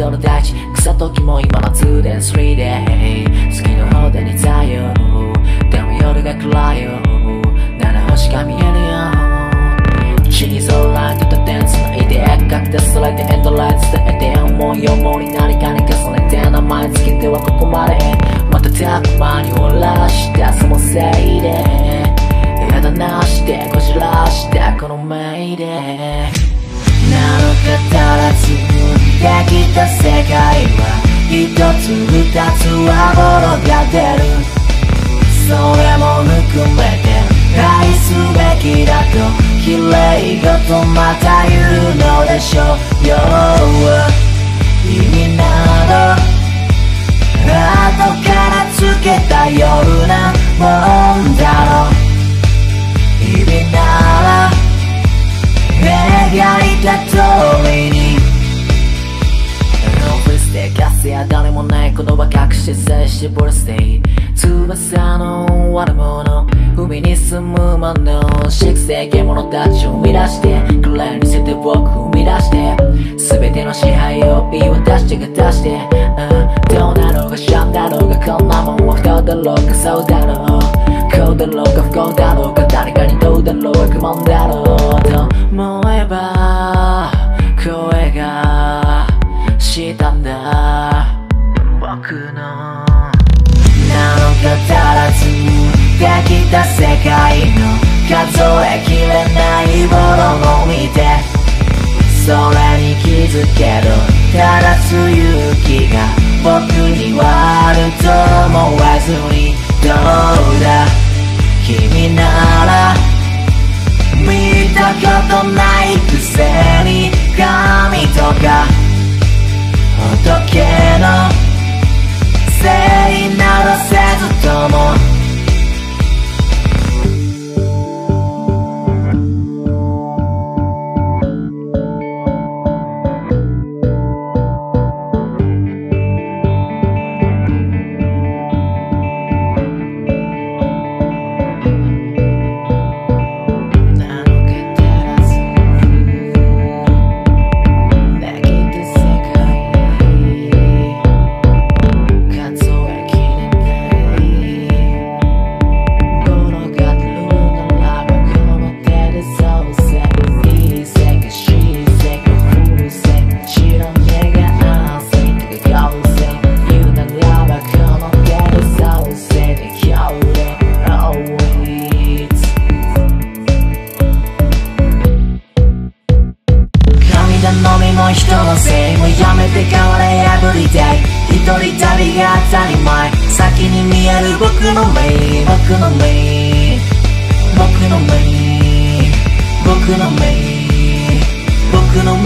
ドの大地草時も今の 2day 3day 月の方で似たよでも夜が暗いよ7星が見えるよ地に空とた点つないで描き出されてエンドライト伝えて思い思いに何かに重ねて名前つけてはここまでまたたまに漏らしたそのせいでやだなしてこじらしたこの目でなのか足らずできた世界は一つ二つはボロが出るそれも含めて愛すべきだと綺麗事また言うのでしょうよ意味など後からつけた夜なもんだろ日々なら描いた通りにノーフェスでかつや誰もないことは隠しさえ絞るステイ翼の悪者海に住むもの粛清獣たちを生み出してクレーにせて僕を生み出して全ての支配を言い渡してが出して、どうだろうがシャンだろうがこんなもんは不幸だろうがそうだろうこうだろうが不幸だろうが誰かにどうだろうが不満だろうと思えば声がしたんだ僕のなのか足らずできた世界の数えきれないものを見てそれに気づけるただす勇気が僕にはあると思わずにどうだ君なら見たことないくせに神とか仏の聖などせずとも人のせいもやめて変われエブリデイ一人旅が当たり前先に見える僕の目僕の目僕の目僕の目僕の